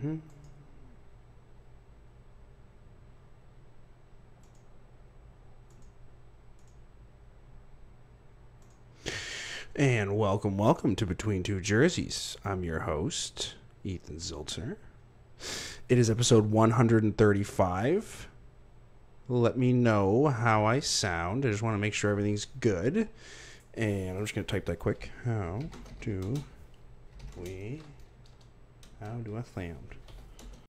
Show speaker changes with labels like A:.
A: And welcome to Between Two Jerseys. I'm your host, Ethan Ziltener. It is episode 135. Let me know how I sound. I just want to make sure everything's good. And I'm just going to type that quick. How do I sound?